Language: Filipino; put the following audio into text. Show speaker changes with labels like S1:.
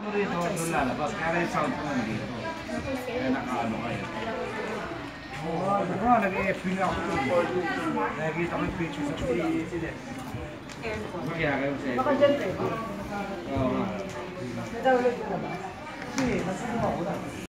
S1: rito, doon lalabas. Kaya yung sound ko nandito. Kaya nakaano kayo. Oo, nag-EFP nga ako doon. Nakikita ko yung picture sa sila. Kaya kayo sa EFP. Baka dyan pwede. Oo nga. Nadawalog ko na ba? Sige, masama ako na.